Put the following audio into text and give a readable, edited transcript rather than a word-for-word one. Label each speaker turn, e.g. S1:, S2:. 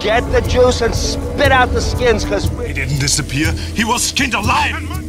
S1: Get the juice and spit out the skins, because
S2: He didn't disappear. He was skinned alive.